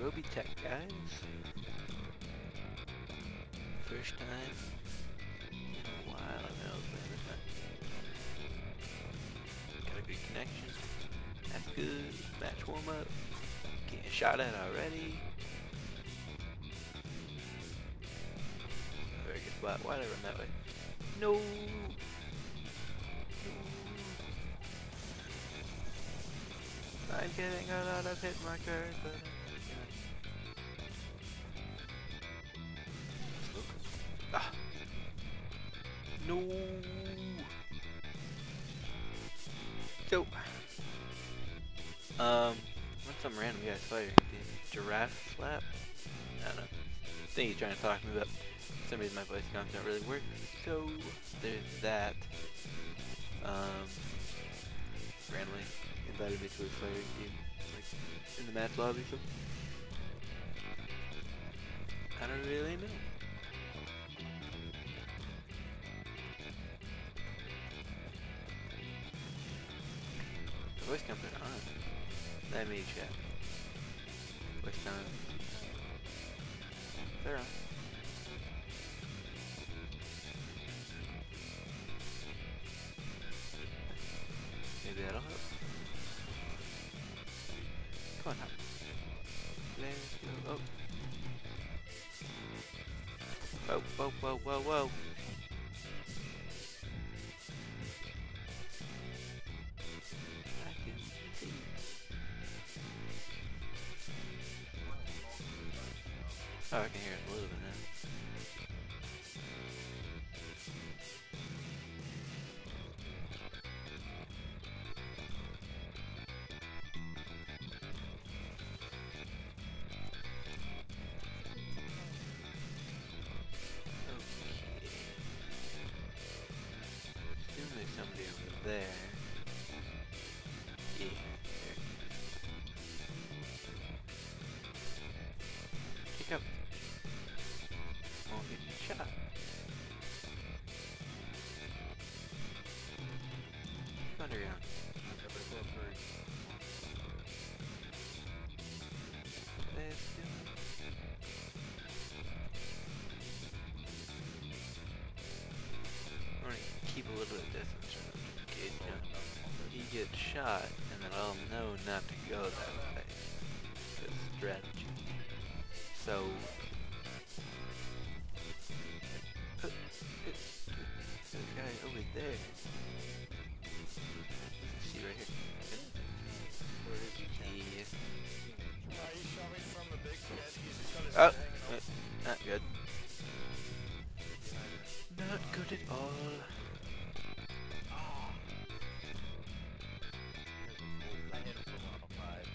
Robytech, guys. First time in a while I've been able to play this time. Got a good connection. That's good. Match warm up. Getting shot at already. Very good spot. Why'd I run that way? No! I'm getting a lot of hit markers, but ah! No! So, what's some random guy's fighting? Giraffe slap? I don't know. I think he's trying to talk to me, but for some reason my voice comms don't really work. So, there's that. Randomly invited me to his fighting team, like in the match lobby, so I don't really know. The voice comms are on. Let me check. Voice comms. They're on. Maybe that'll help. Come on now. Let's go. Oh. Whoa, whoa, whoa, whoa, whoa. I can see. Oh, I can hear it a little bit now. Somebody over there. Yeah, there. Pick up. Won't get shot. Underground. Let's do it. I'm gonna keep a little bit of distance from him in case, you know, he gets shot, and then I'll know not to go that way. That's strategy. So, there's a guy over there. Let's see right here. Where is he? He shot me from the big pit. He's got his Oh, head not good. Not good at all. I hit him from 105.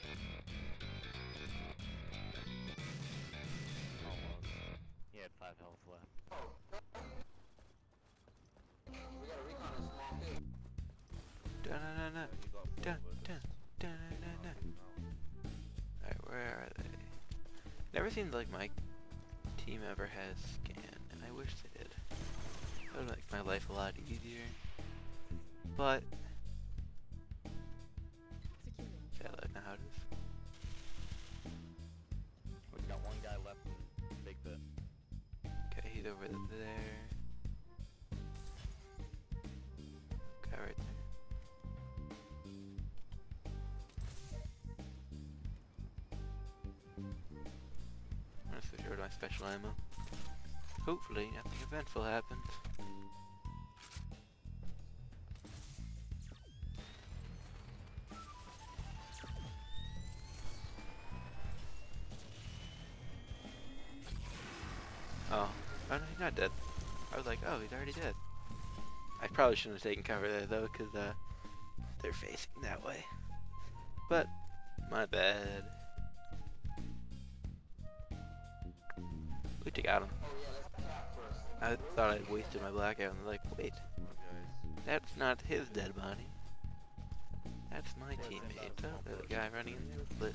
Almost. He had 5 health left. We got a Recon in small field. Da-na-na-na. Da-da-da-da-na-na. Alright, where are they? Never seemed like my team ever has scan, and I wish they did. That would make my life a lot easier. But sadly, that's not how it is. We've got one guy left in big pit. Okay, he's over there. Guy right there. I'm gonna switch over to my special ammo. Hopefully, nothing eventful happens. Oh no, he's not dead. I was like, oh, he's already dead. I probably shouldn't have taken cover there though, because they're facing that way. But my bad. We got him. I thought I'd wasted my blackout, and like, wait, that's not his dead body. That's my teammate. Oh, there's a guy running in the blitz.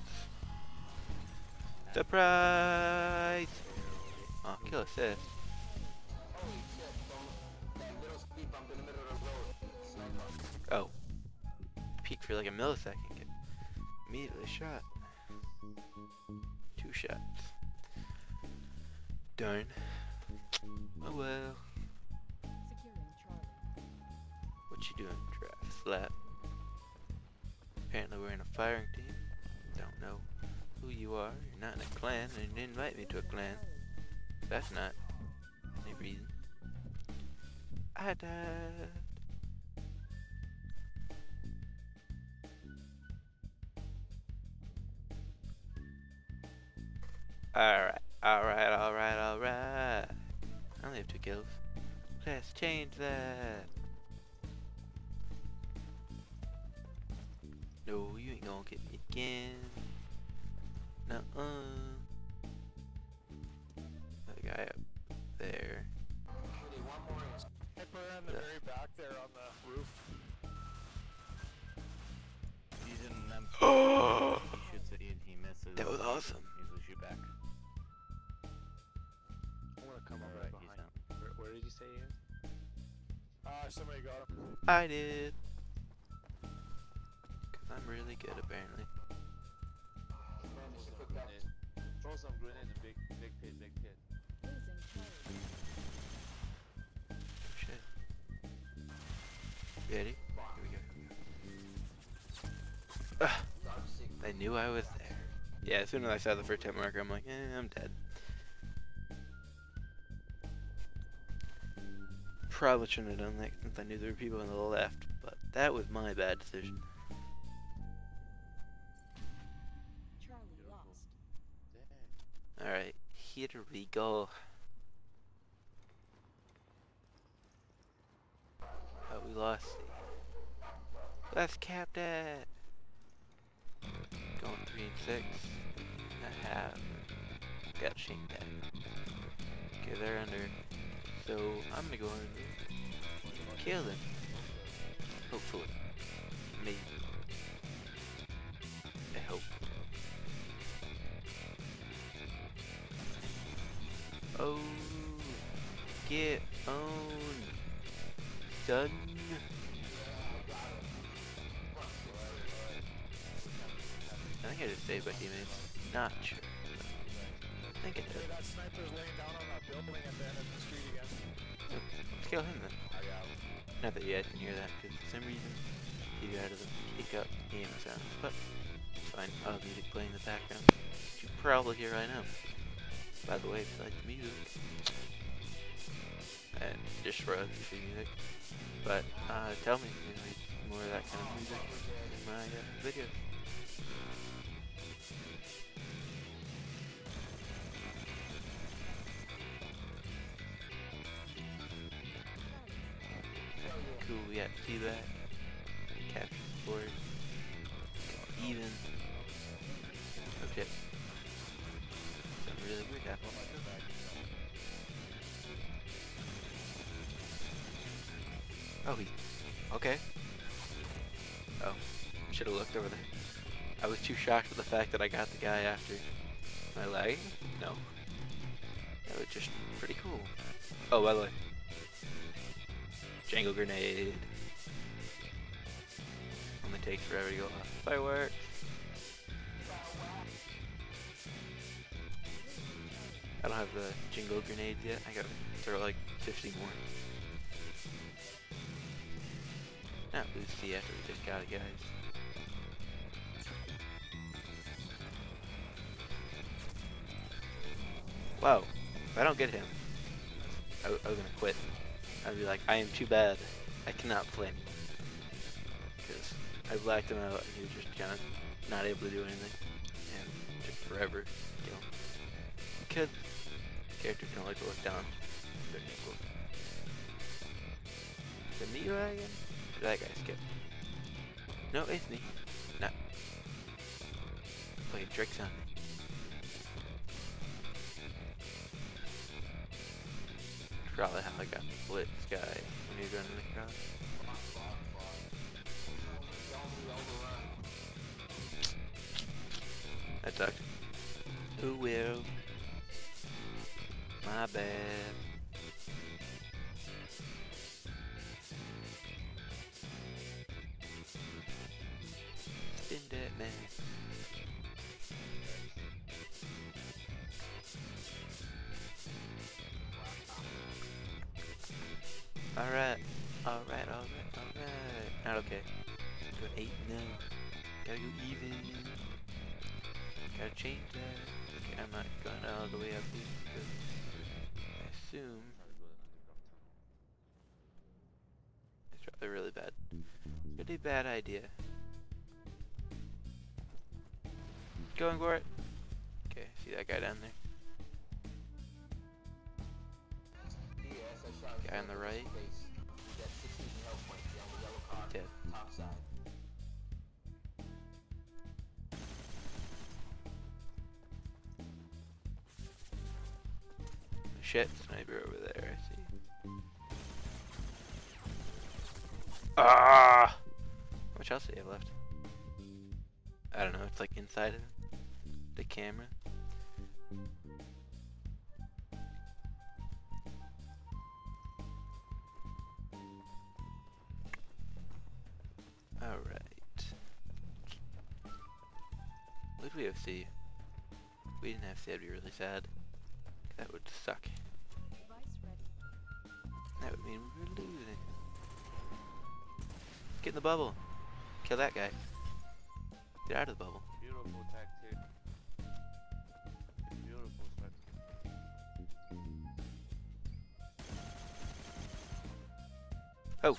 Surprise! Oh, kill assist. Oh. Peek for like a millisecond. Get immediately shot. shots. Darn. Oh well. Securing Charlie. What you doing, draft slap? Apparently we're in a firing team. Don't know who you are. You're not in a clan, and you didn't invite me to a clan. That's not any reason. I died. Alright, alright, alright, alright. I only have 2 kills. Let's change that. No, you ain't gonna get me again. Nuh-uh. That guy up there. Sniper in the very back there on the roof. He's in an M2. Oh! He shoots at you and he misses. That was awesome. He's a shoot back. I want to come up Alright, right he's behind. down. Where did you say he is? Somebody got him. I did. Cause I'm really good apparently. Throw some grenade in big pit, big pit. Losing Charlie. Shit. Ready? Here we go. Ah, I knew I was there. Yeah, as soon as I saw the first hit marker, I'm like, I'm dead. Probably shouldn't have done that since I knew there were people on the left, but that was my bad decision. Charlie lost. Alright, here we go. Oh, we lost. Let's cap that. Going 3 and 6. I have. Got shake that. Okay, they're under. So I'm gonna go and kill them. Hopefully. Maybe. I hope. Oh, get on, son. I think I just saved my teammates. Not sure. I think I did. Hey, that sniper's laying down on that building at the end of the street again. Let's kill him then. I got him. Not that you guys can hear that, because for some reason you out of the kick up game sounds, but it's fine. I'll have music playing in the background, which you probably hear right now. By the way, if you like the music, and just for other music, but tell me, you know, more of that kind of music in my videos. Cool, we got feedback, capture the board, even, okay, something really weird happened. Oh, he, okay, oh, should have looked over there. I was too shocked at the fact that I got the guy after. Am I lagging? No. That was just pretty cool. Oh, by the way, Jangle grenade. Only takes forever to go off. Fireworks. I don't have the jingle grenades yet. I gotta throw like 50 more. Not lose C after we just got it, guys. Wow. If I don't get him, I was gonna quit. I'd be like, I am too bad. I cannot play anymore. Because I blacked him out and he was just kind of not able to do anything. And it took forever to kill him. Because characters can only look down. They're equal. Is it me lagging? Or did that guy skip? No, it's me. No. Playing tricks on me. Probably how I got the blitz guy when he was running across. That sucked. Who will? My bad. Spin that man. Alright. Alright, alright, alright. Not okay. Go 8 now. Gotta go even. Gotta change that. Okay, I'm not going all the way up here because I assume it's probably really bad. Really bad idea. Going for it. Okay, see that guy down there? Guy on the right. Dead. Shit, sniper over there, I see. Ah! How much else do you have left? I don't know, it's like inside of the camera. Alright. What did we have C? If we didn't have C, I'd be really sad. That would suck. Device ready. That would mean we were losing. Get in the bubble. Kill that guy. Get out of the bubble. Beautiful tactic. Beautiful tactic. Oh!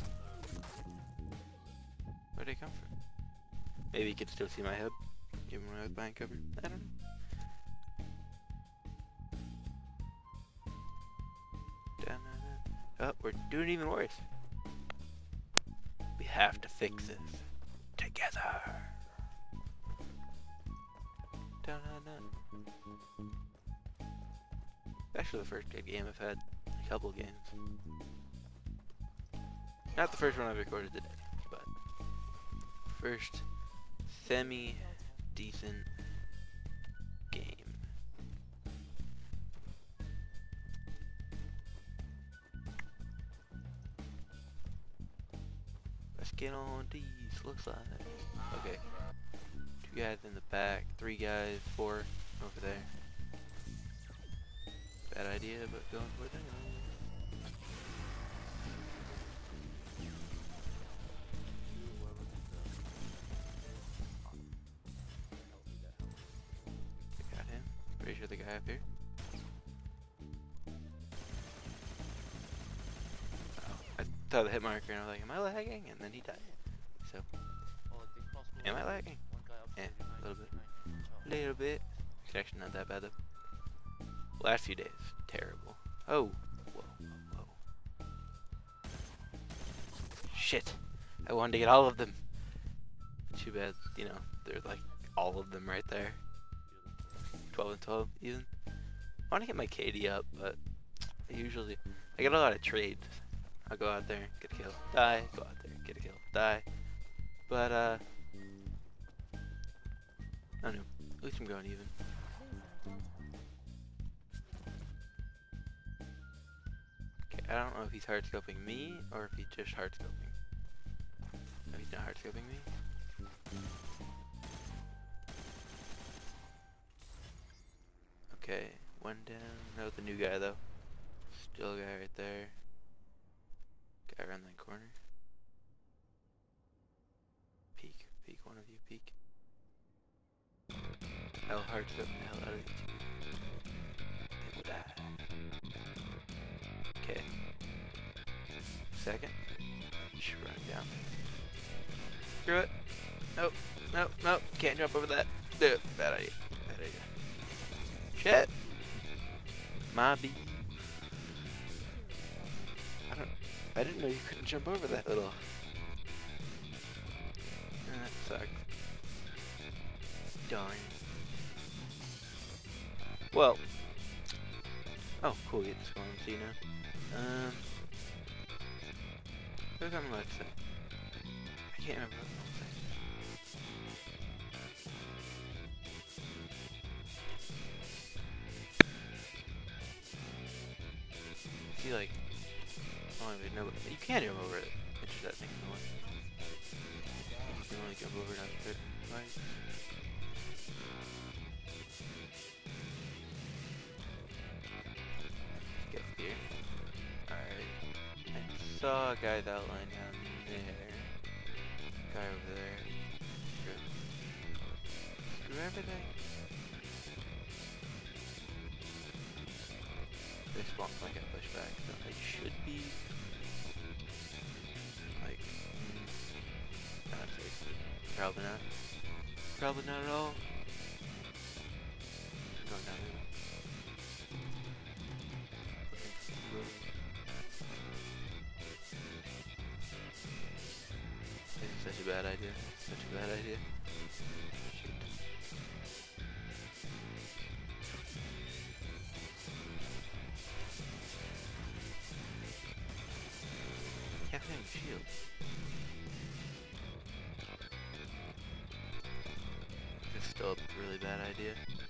Where'd he come from? Maybe he could still see my head. Even when I was behind cover. I don't know. Oh, we're doing even worse. We have to fix this together. Actually, the first good game I've had. A couple games. Not the first one I've recorded today, but first semi-decent game. Let's get on these. Looks like okay. 2 guys in the back, 3 guys, 4 over there. Bad idea, but going for it anyway. Got him. Pretty sure the guy up here. Oh, I saw the hit marker and I was like, am I lagging? And then he died. So, am I lagging? Yeah, a little bit. Little bit. Connection not that bad though. Last few days, terrible. Oh, whoa, whoa. Shit. I wanted to get all of them. Too bad, you know, there's like all of them right there. 12 and 12 even. I want to get my KD up, but I get a lot of trades. I'll go out there, get a kill, die, go out there, get a kill, die. But, I don't know. At least I'm going even. Okay, I don't know if he's hard scoping me or if he's just hard scoping. No, he's not hard scoping me. Okay, one down. No, the new guy though. Still a guy right there. Guy around that corner. Peek, peek, one of you, peek. I'll hard scope the hell out of you. They will die. Okay. Second. Just run down. Screw it. Nope, nope, nope. Can't jump over that. Dude, bad idea. Bad idea. Shit. My bee. I didn't know you couldn't jump over that little. That sucks. Darn. Well. Oh, cool. You just want to see now. What was I about to say? I can't remember what I was saying. See, like, I don't even know, but you can jump over it. It's just that thing annoying. You can only jump over it after it, right? Get up here. Alright. Nice. saw a guy's outline down there. Guy over there. Screw everything. They spawned like a pushback, so they should be like not safe. Probably not. Probably not at all. I'm going down there. This is such a bad idea. Such a bad idea. Shoot. Can't find a shield. This is still a really bad idea.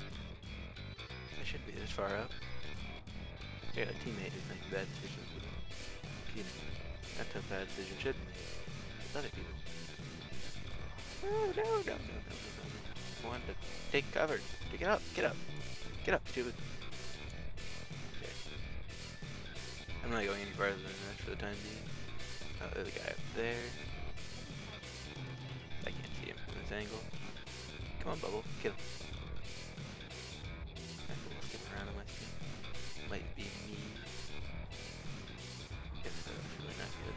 I shouldn't be this far up. Yeah, a teammate is making bad decisions. You know, that's a bad decision should be made. With other people. Oh, no. I wanted to take cover. Get up, get up. Get up, stupid. Okay. I'm not going any farther than that for the time being. Oh, there's a guy up there. I can't see him from this angle. Come on, Bubble. Kill him. Let's get around on my screen. Might be me. Yes, that's really not good.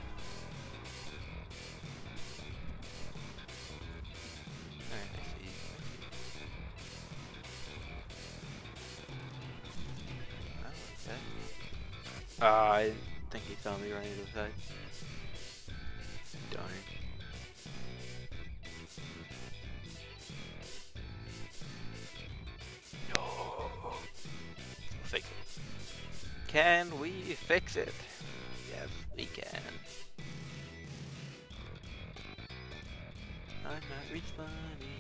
Alright, I see. I like that. Ah, I didn't think he saw me running to the side. Darn. No. Fix it. Can we fix it? Yes, we can. I'm not responding.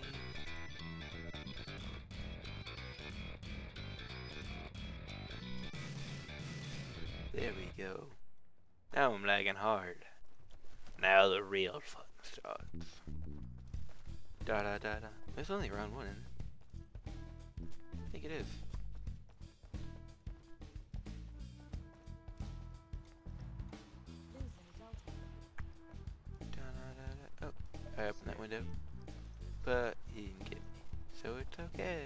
There we go. Now I'm lagging hard. Now the real fun starts. Da da da da. There's only round one, isn't it? I think it is. Da da da da. Oh, I opened that window. But he didn't get me. So it's okay.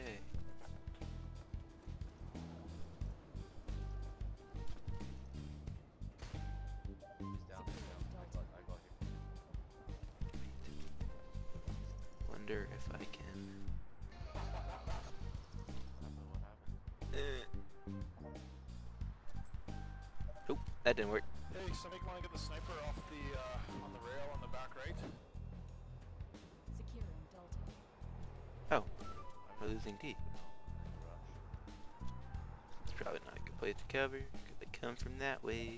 Wonder if I can. Nope, that didn't work. Hey, somebody want to get the sniper off the on the rail on the back right? Securing Delta. Oh, we're losing D. It's probably not a good place to cover because they come from that way.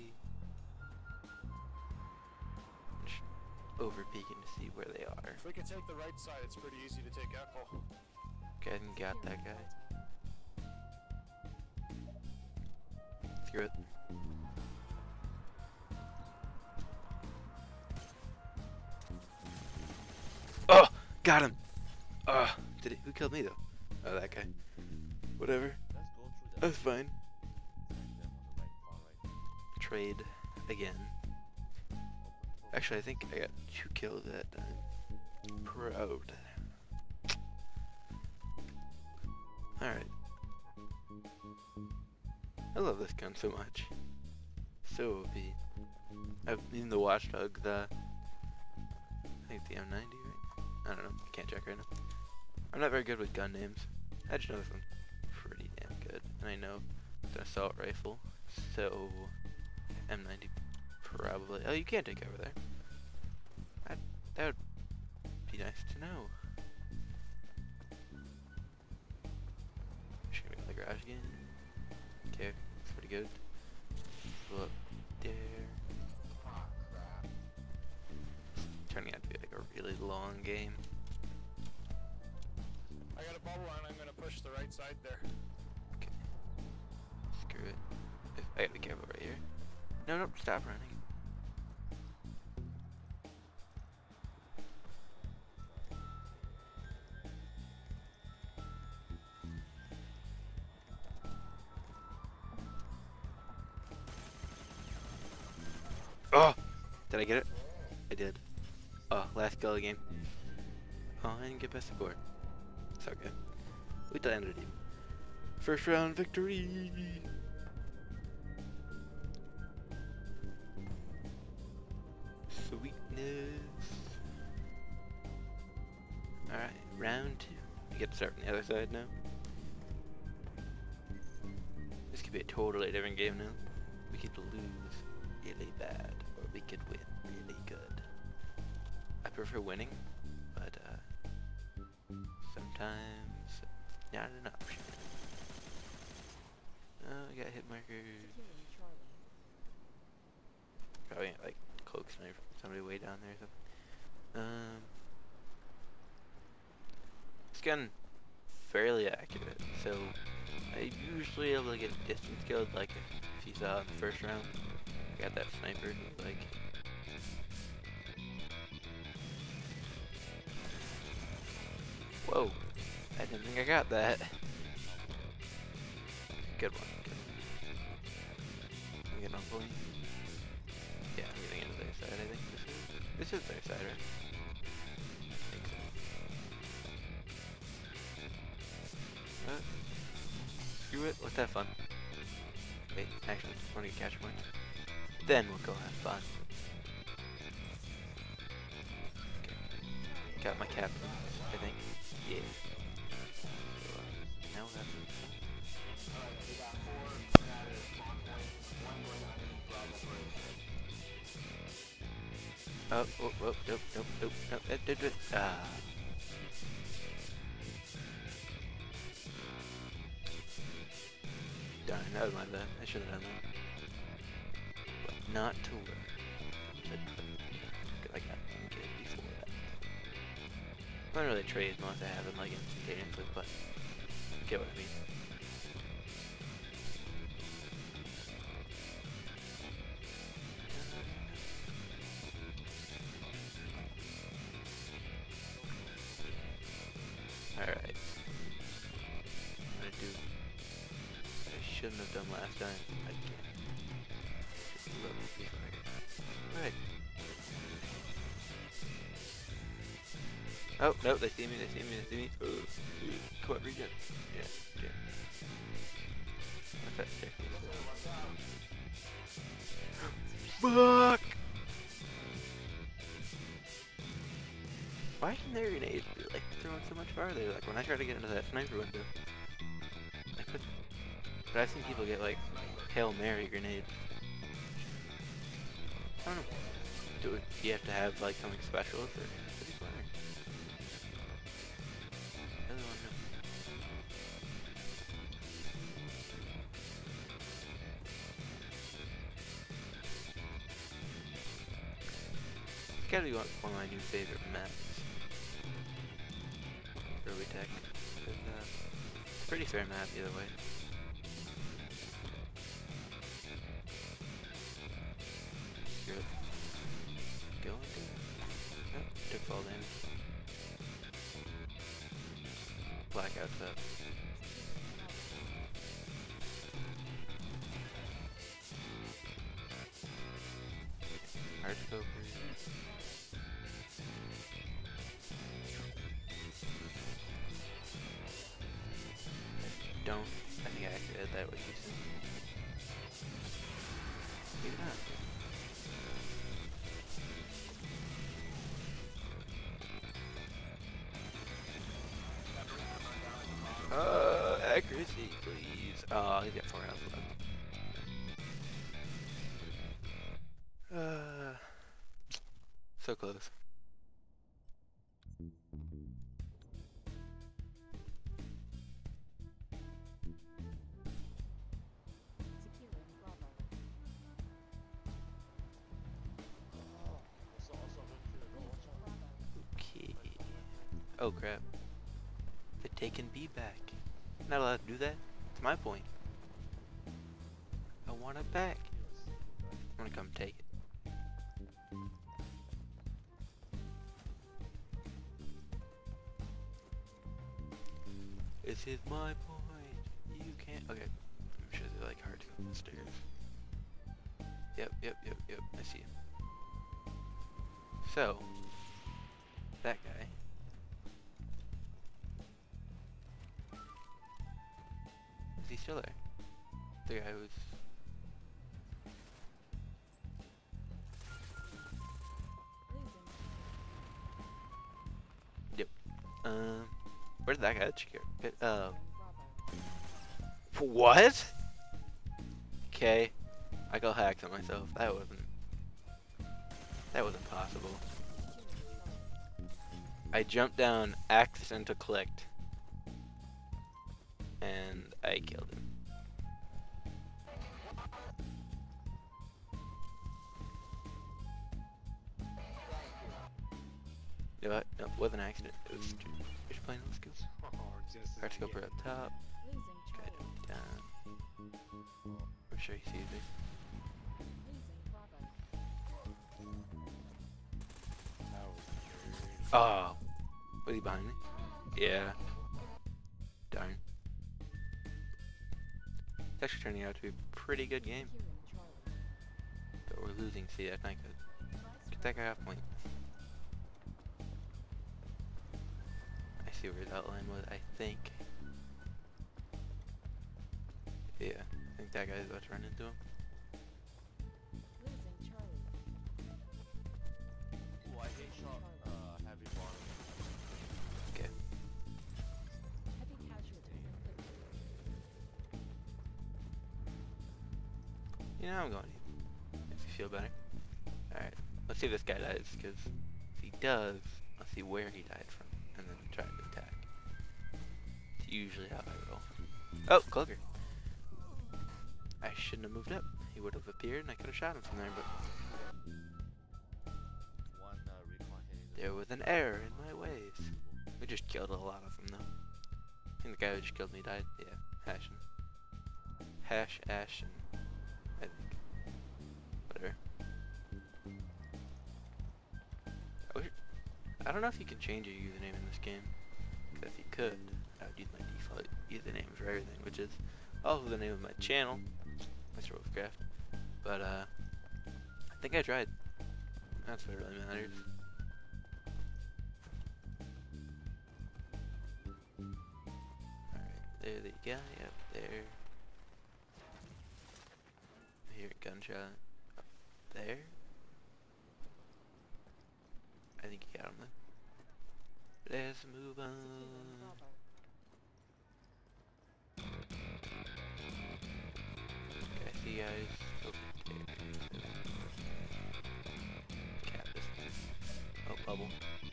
Just over peeking to see where they are. If we can take the right side, it's pretty easy to take Echo. Okay, I got that guy. Screw it. Oh, got him. Did it? Who killed me though? Oh, that guy. Whatever. Let's go through that. That's fine. Them on the right, far right. Trade again. Actually, I think I got 2 kills that time. Proud. Alright. I love this gun so much. So OP. I've seen the Watchdog, I think it's the M90, right? I don't know. Can't check right now. I'm not very good with gun names. I just know this one's pretty damn good. And I know it's an assault rifle. So, M90 probably. Oh, you can't take over there. That would be nice to know. Just gonna be in the garage again. Okay, that's pretty good. Go up there. Oh, crap. It's turning out to be like a really long game. I got a bubble and I'm gonna push the right side there. Okay. Screw it. I gotta be careful right here. No, stop running. Oh! Did I get it? I did. Oh, last kill of the game. Oh, I didn't get past the board. It's okay. We landed it. First round victory! Sweetness. Alright, round 2. We get to start from the other side now. This could be a totally different game now. We could lose really bad, or we could win really good. I prefer winning, but sometimes not an option. Oh, I got hit markers. Probably like cloak sniper from somebody way down there or something. It's gotten fairly accurate, so I usually able to get distance killed, like if you saw in the first round. I got that sniper who like whoa, I didn't think I got that. Good one. I'm getting on point. Yeah, I'm getting into their side, I think this is their side, right? I think so. Screw it, let's have fun. Wait, actually, just want to get catch points. Then we'll go have fun. Okay. Got my captain, I think. Yeah. So, now we'll have fun. Nope. Ah. Darn, that was my bad. I should have done that. But not to worry. I got one kid before that. I don't really trade unless I have them like instantaneously, but you get what I mean. Alright. I'm gonna do what I shouldn't have done last time. I can't. Just a little before I get. Alright. Oh, no, they see me. Oh, come on, regen. Yeah, okay. What's that staircase? Fuck! Why can their grenades be like throwing so much farther? Like when I try to get into that sniper window, I couldn't. But I've seen people get like Hail Mary grenades. I don't know. Do you have to have like something special for city fire? I really want to know. It's gotta be one of my new favorite maps. Robytech. It's a pretty fair map either way. Good. Go into it. Oh, took fall damage. Blackout's up. Hard to go for. Don't. I think I actually did that what you said. Maybe not. Accuracy, please. Oh, he's got 4 rounds left. So close. Okay. Oh crap. They're taking B back. Not allowed to do that. It's my point. I want it back. I'm gonna come take it. This is my point. You can't. Okay. I'm sure they're like hard to go up the stairs. Yep. I see him. So, that guy. Is he still there? The guy who's... Yep. Where did that guy get? What? Okay. I got hacked on myself. That wasn't possible. I jumped down, accidental clicked, and I killed him. You know what? No, it wasn't an accident. It was just plain old skills. Hard scoper up top. Guy down. I'm sure he sees me. Oh, was he behind me? Yeah. Darn. It's actually turning out to be a pretty good game. But we're losing. See, I think get that guy off point. I see where his outline was. I think. Yeah, I think that guy's about to run into him. Oh, I hate shot heavy bottom. Okay. You know, I'm going to makes me feel better. Alright, let's see if this guy dies, because if he does, let's see where he died from, and then try to attack. It's usually how I roll. Oh, Cloaker. I shouldn't have moved up. He would have appeared, and I could have shot him from there, but One Recon hitting the... there was an error in my ways. We just killed a lot of them, though. I think the guy who just killed me died. Yeah, Ashen. Ashen. I think. Whatever. I don't know if you can change your username in this game. Because if you could, I would use my default username for everything, which is also the name of my channel, Mr. Wolfcraft. But I think I tried. That's what really matters. Alright, there the guy up there. I hear a gunshot up there. I think he got him though. Let's move on. Okay, I see you guys over there. Cap this thing. Oh, bubble.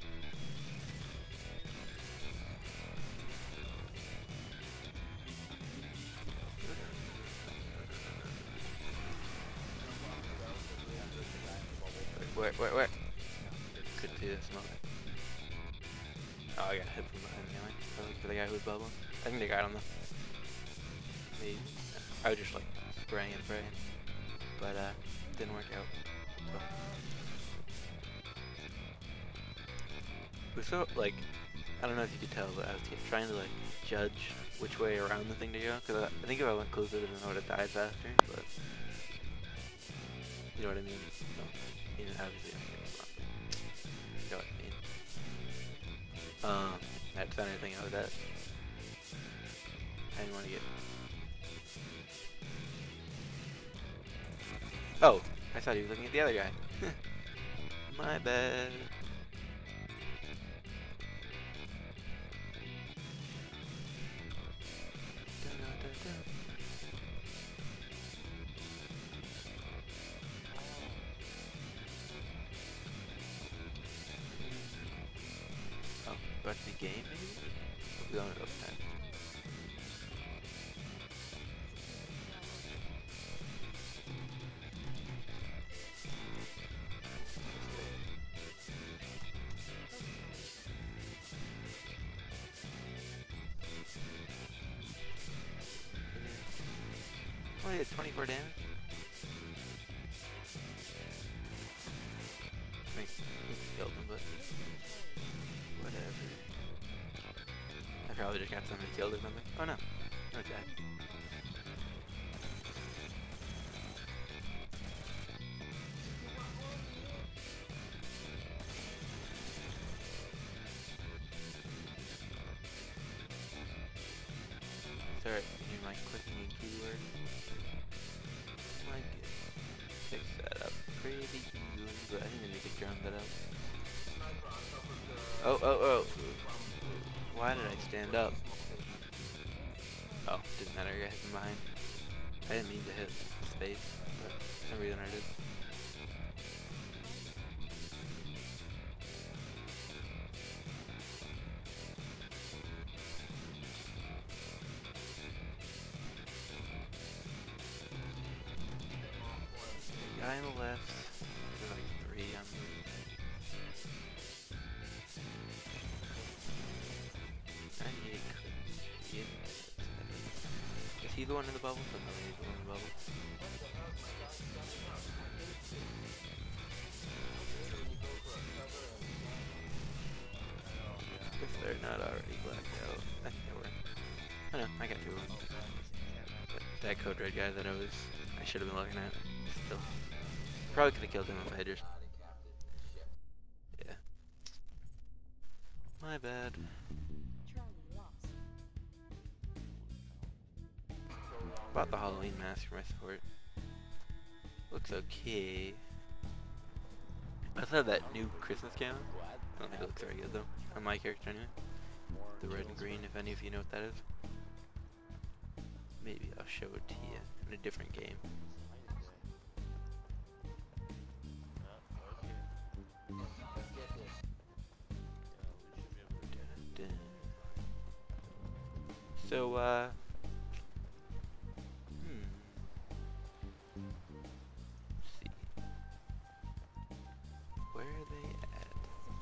Where? Couldn't see the smoke. Oh, I got hit from behind the alley. I was looking for the guy who was bubbling. I think they got him though. Maybe. I was just like spraying and praying. But didn't work out. So. It was so, like, I don't know if you could tell, but I was trying to like judge which way around the thing to go. Because I think if I went closer, then I would have died faster. But you know what I mean? So, you know, obviously, you know what I mean. That's not anything out of that. I didn't want to get. Oh, I thought he was looking at the other guy. My bad. Oh, but the game maybe? We're going to open that. Only did 24 damage. I think he killed him, but whatever. I probably just got somebody killed or something. Oh no. Okay. keyword. Might get fix that up pretty easily, but I think I need to ground that out. Oh. Why did I stand up? Oh, didn't matter, I hit mine. I didn't mean to hit space, but for some reason I did. Guy on the left, there's like 3 on me. Is he the one in the bubble? Oh, no, he's the one in the bubble. If they're not already blacked out, I think they were. Oh no, I got 2 of them. But that code red guy that I should have been looking at, still. Probably could have killed him if I had just. Yeah. My bad. Bought the Halloween mask for my support. Looks okay. I saw that new Christmas camo. I don't think it looks very good though. On my character anyway. The red and green, if any of you know what that is. Maybe I'll show it to you in a different game. So, let's see. Where are they at?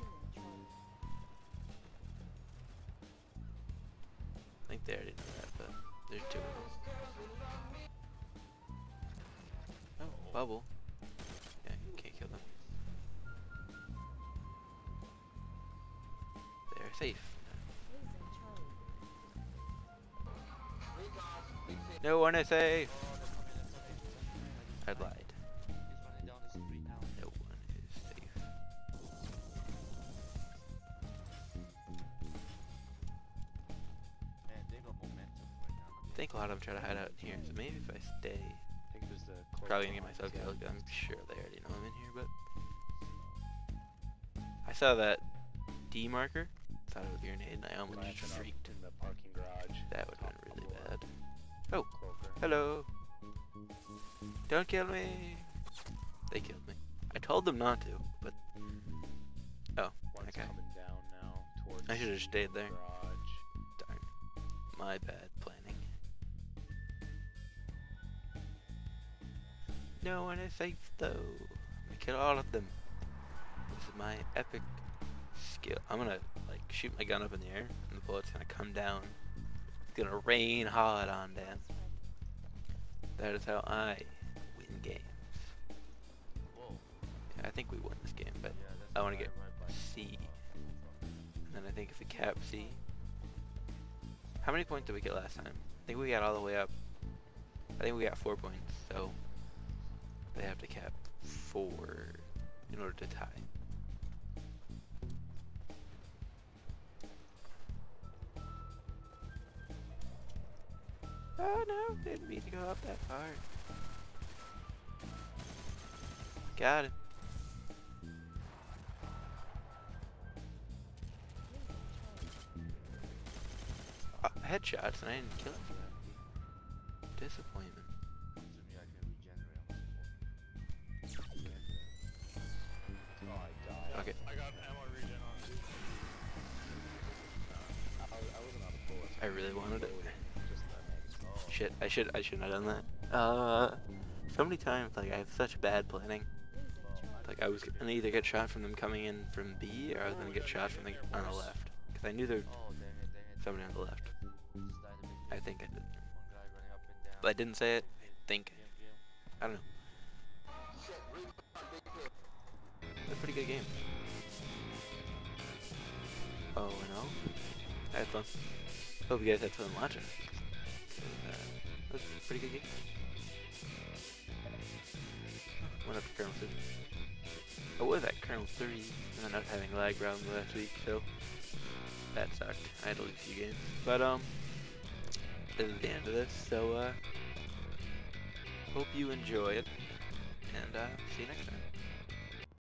I think they already know that, but there's 2 of them. Oh, bubble. Yeah, you can't kill them. They're safe. No one is safe. I lied. He's running down the street now. No one is safe. Man, they got momentum right now. I think a lot of them try to hide out in here, so maybe if I stay, I think there's the probably gonna get myself killed. I'm sure they already know I'm in here, but I saw that D marker. Thought it was a grenade, and I almost just freaked. In the parking garage. That would have been really bad. Oh, Cloaker. hello. Don't kill me. They killed me. I told them not to, but oh, One's okay. coming down now towards I should have stayed there. garage. Darn. My bad planning. No one is safe though. I'm gonna kill all of them. This is my epic skill. I'm gonna like shoot my gun up in the air and the bullet's gonna come down. It's gonna rain hard on them. That is how I win games. Whoa. Yeah, I think we won this game, but Yeah, that's I wanna the get guy right by C. And then I think if we cap C. How many points did we get last time? I think we got all the way up. I think we got 4 points, so they have to cap 4 in order to tie. Oh no, didn't mean to go up that far. Got him. Headshots and I didn't kill him for that. Disappointment. to me, I can regenerate on Oh, I died. Okay. I got ammo regen on too. I wasn't out of bullets. I really wanted it. Just that. Shit, I shouldn't have done that. So many times, like, I have such bad planning. Like, I was gonna either get shot from them coming in from B, or I was gonna get shot from on the left. Because I knew there was Oh, dang it. somebody on the left. Just died a bit. I think I did. One guy running up and down. But I didn't say it. I think. I don't know. It's a pretty good game. Oh, no. I had fun. Hope you guys had fun watching. It was a pretty good game. Went up to Kernel 2. I was at Kernel 3, and then I was having lag problems last week, so that sucked. I had to lose a few games. But, this is the end of this, so, hope you enjoy it, and see you next time.